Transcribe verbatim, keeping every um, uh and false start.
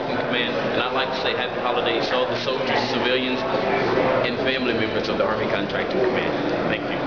Contracting Command, and I'd like to say happy holidays to all the soldiers, civilians, and family members of the Army Contracting Command. Thank you.